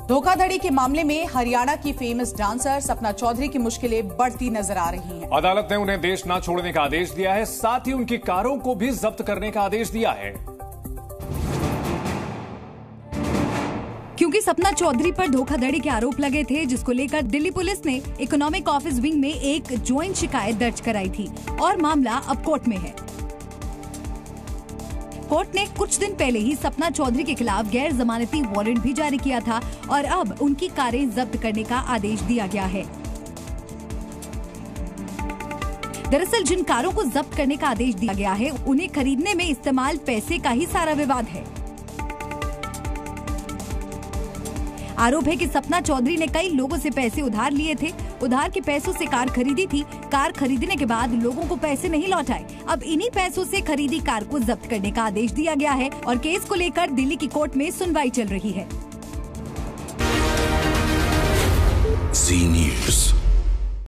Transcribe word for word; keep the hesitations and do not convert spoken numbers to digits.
धोखाधड़ी के मामले में हरियाणा की फेमस डांसर सपना चौधरी की मुश्किलें बढ़ती नजर आ रही हैं। अदालत ने उन्हें देश न छोड़ने का आदेश दिया है, साथ ही उनकी कारों को भी जब्त करने का आदेश दिया है। क्योंकि सपना चौधरी पर धोखाधड़ी के आरोप लगे थे, जिसको लेकर दिल्ली पुलिस ने इकोनॉमिक ऑफिस विंग में एक ज्वाइंट शिकायत दर्ज कराई थी और मामला अब कोर्ट में है। कोर्ट ने कुछ दिन पहले ही सपना चौधरी के खिलाफ गैर जमानती वारंट भी जारी किया था और अब उनकी कारें जब्त करने का आदेश दिया गया है। दरअसल जिन कारों को जब्त करने का आदेश दिया गया है, उन्हें खरीदने में इस्तेमाल पैसे का ही सारा विवाद है। आरोप है कि सपना चौधरी ने कई लोगों से पैसे उधार लिए थे, उधार के पैसों से कार खरीदी थी, कार खरीदने के बाद लोगों को पैसे नहीं लौटाए। अब इन्हीं पैसों से खरीदी कार को जब्त करने का आदेश दिया गया है और केस को लेकर दिल्ली की कोर्ट में सुनवाई चल रही है। ज़ी न्यूज़।